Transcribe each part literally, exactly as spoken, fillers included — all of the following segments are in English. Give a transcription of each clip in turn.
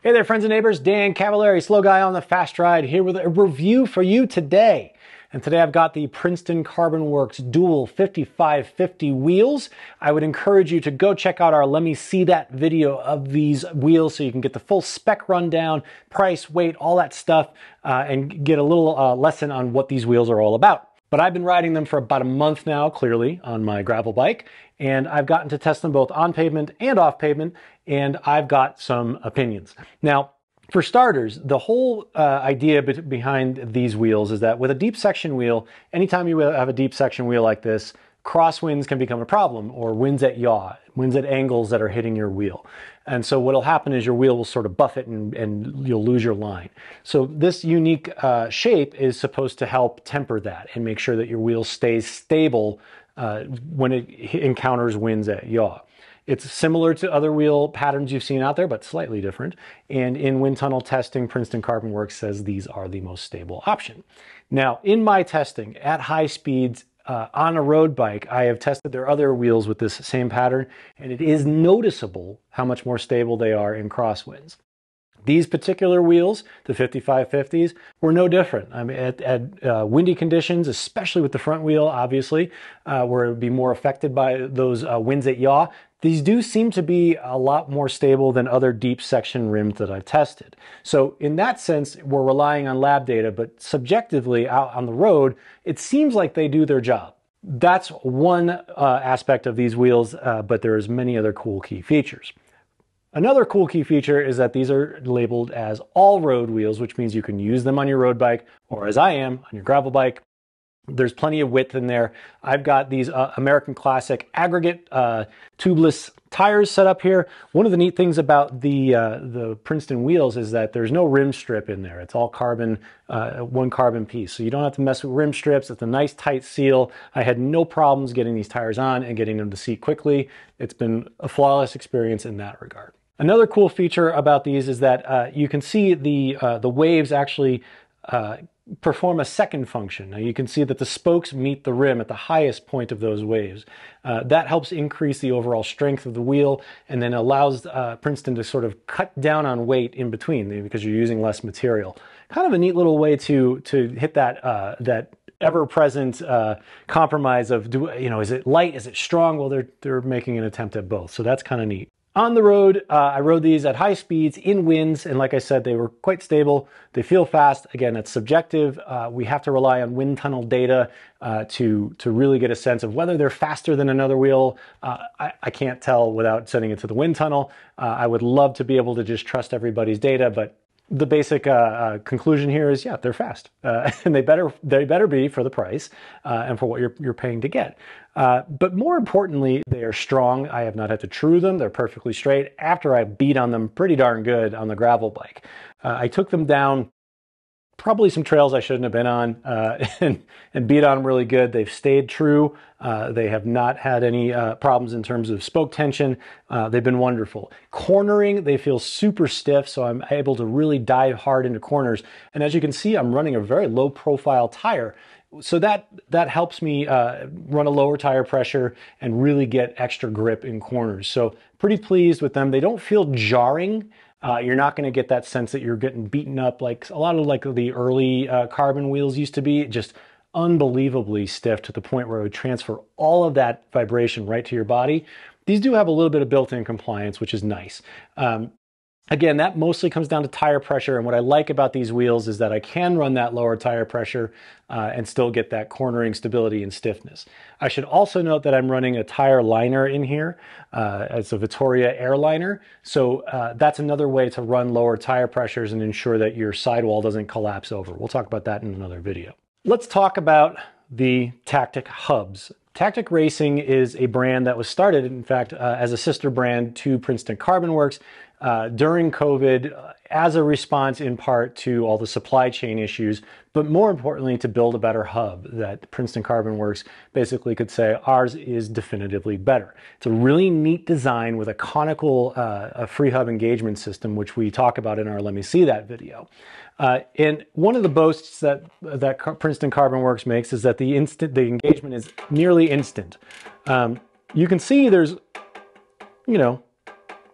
Hey there, friends and neighbors. Dan Cavallari, Slow Guy on the Fast Ride, here with a review for you today. And today I've got the Princeton CarbonWorks Dual fifty-five fifty wheels. I would encourage you to go check out our Let Me See That video of these wheels so you can get the full spec rundown, price, weight, all that stuff, uh, and get a little uh, lesson on what these wheels are all about. But I've been riding them for about a month now, clearly, on my gravel bike, and I've gotten to test them both on pavement and off pavement, and I've got some opinions. Now, for starters, the whole uh, idea be behind these wheels is that with a deep section wheel, anytime you have a deep section wheel like this, crosswinds can become a problem, or winds at yaw, winds at angles that are hitting your wheel. And so what'll happen is your wheel will sort of buffet and, and you'll lose your line. So this unique uh, shape is supposed to help temper that and make sure that your wheel stays stable uh, when it encounters winds at yaw. It's similar to other wheel patterns you've seen out there, but slightly different. And in wind tunnel testing, Princeton CarbonWorks says these are the most stable option. Now, in my testing at high speeds, Uh, on a road bike, I have tested their other wheels with this same pattern, and it is noticeable how much more stable they are in crosswinds. These particular wheels, the fifty-five fifties, were no different. I mean, at, at uh, windy conditions, especially with the front wheel, obviously, uh, where it would be more affected by those uh, winds at yaw, these do seem to be a lot more stable than other deep section rims that I've tested. So in that sense, we're relying on lab data, but subjectively out on the road, it seems like they do their job. That's one uh, aspect of these wheels, uh, but there's many other cool key features. Another cool key feature is that these are labeled as all-road wheels, which means you can use them on your road bike, or as I am, on your gravel bike. There's plenty of width in there. I've got these uh, American Classic aggregate uh, tubeless tires set up here. One of the neat things about the uh, the Princeton wheels is that there's no rim strip in there. It's all carbon, uh, one carbon piece. So you don't have to mess with rim strips. It's a nice tight seal. I had no problems getting these tires on and getting them to seat quickly. It's been a flawless experience in that regard. Another cool feature about these is that uh, you can see the, uh, the waves actually uh, perform a second function. Now you can see that the spokes meet the rim at the highest point of those waves. Uh, that helps increase the overall strength of the wheel and then allows uh, Princeton to sort of cut down on weight in between because you're using less material. Kind of a neat little way to, to hit that, uh, that ever-present uh, compromise of, do, you know, is it light, is it strong? Well, they're, they're making an attempt at both, so that's kind of neat. On the road, uh, I rode these at high speeds in winds, and like I said, they were quite stable. They feel fast. Again, it's subjective. Uh, we have to rely on wind tunnel data uh, to, to really get a sense of whether they're faster than another wheel. Uh, I, I can't tell without sending it to the wind tunnel. Uh, I would love to be able to just trust everybody's data, but the basic uh, uh, conclusion here is, yeah, they're fast, uh, and they better they better be for the price uh, and for what you're you're paying to get. Uh, but more importantly, they are strong. I have not had to true them; they're perfectly straight. After I beat on them pretty darn good on the gravel bike, uh, I took them down probably some trails I shouldn't have been on, uh, and, and beat on them really good. They've stayed true. Uh, they have not had any uh, problems in terms of spoke tension. Uh, they've been wonderful. Cornering, they feel super stiff, so I'm able to really dive hard into corners. And as you can see, I'm running a very low profile tire. So that, that helps me uh, run a lower tire pressure and really get extra grip in corners. So pretty pleased with them. They don't feel jarring. Uh, you're not going to get that sense that you're getting beaten up like a lot of like the early uh, carbon wheels used to be, just unbelievably stiff to the point where it would transfer all of that vibration right to your body. These do have a little bit of built-in compliance, which is nice. Um, Again, that mostly comes down to tire pressure, and what I like about these wheels is that I can run that lower tire pressure uh, and still get that cornering stability and stiffness. I should also note that I'm running a tire liner in here. Uh, it's a Vittoria Airliner, so uh, that's another way to run lower tire pressures and ensure that your sidewall doesn't collapse over. We'll talk about that in another video. Let's talk about the Tactic hubs. Tactic Racing is a brand that was started, in fact, uh, as a sister brand to Princeton CarbonWorks uh, during COVID uh, as a response in part to all the supply chain issues, but more importantly to build a better hub that Princeton CarbonWorks basically could say ours is definitively better. It's a really neat design with a conical uh, a free hub engagement system, which we talk about in our Let Me See That video. Uh, and one of the boasts that that Princeton CarbonWorks makes is that the instant the engagement is nearly instant. Um, you can see there's, you know,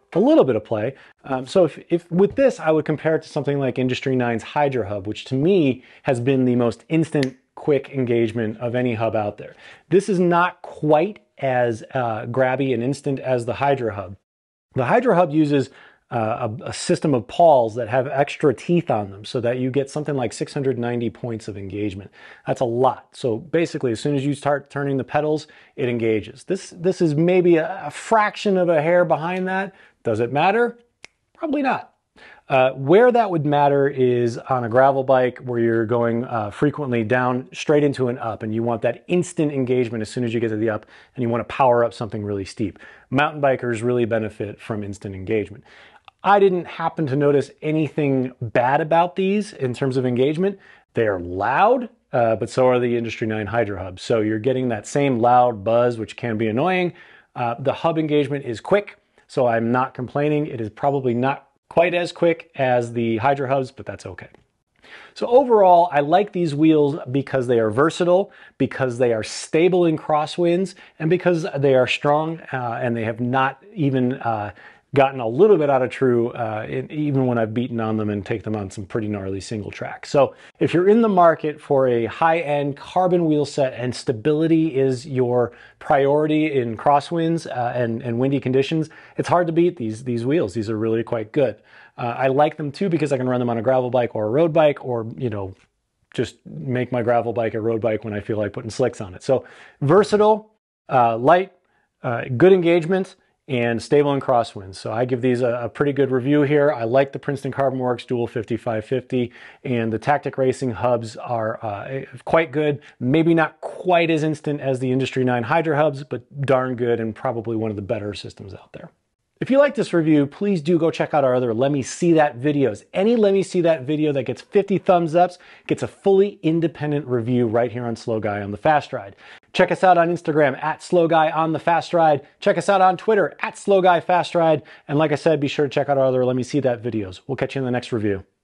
a little bit of play. Um, so if, if with this, I would compare it to something like Industry nine's Hydra Hub, which to me has been the most instant, quick engagement of any hub out there. This is not quite as uh, grabby and instant as the Hydra Hub. The Hydra Hub uses uh, a, a system of pawls that have extra teeth on them so that you get something like six hundred ninety points of engagement. That's a lot. So basically, as soon as you start turning the pedals, it engages. This, this is maybe a, a fraction of a hair behind that. Does it matter? Probably not. Uh, where that would matter is on a gravel bike where you're going uh, frequently down straight into an up and you want that instant engagement as soon as you get to the up and you want to power up something really steep. Mountain bikers really benefit from instant engagement. I didn't happen to notice anything bad about these in terms of engagement. They're loud, uh, but so are the Industry nine Hydra Hubs. So you're getting that same loud buzz, which can be annoying. Uh, the hub engagement is quick, so I'm not complaining. It is probably not quite as quick as the Hydra Hubs, but that's okay. So overall, I like these wheels because they are versatile, because they are stable in crosswinds, and because they are strong uh, and they have not even uh, gotten a little bit out of true, uh, in, even when I've beaten on them and take them on some pretty gnarly single track. So if you're in the market for a high-end carbon wheel set and stability is your priority in crosswinds uh, and, and windy conditions, it's hard to beat these, these wheels. These are really quite good. Uh, I like them too because I can run them on a gravel bike or a road bike, or, you know, just make my gravel bike a road bike when I feel like putting slicks on it. So versatile, uh, light, uh, good engagement, and stable in crosswinds. So I give these a, a pretty good review here. I like the Princeton CarbonWorks Dual fifty-five fifty, and the Tactic Racing hubs are uh, quite good. Maybe not quite as instant as the Industry nine Hydra hubs, but darn good and probably one of the better systems out there. If you like this review, please do go check out our other Let Me See That videos. Any Let Me See That video that gets fifty thumbs ups gets a fully independent review right here on Slow Guy on the Fast Ride. Check us out on Instagram at Slow Guy on the Fast Ride. Check us out on Twitter at Slow Guy Fast Ride. And like I said, be sure to check out our other Let Me See That videos. We'll catch you in the next review.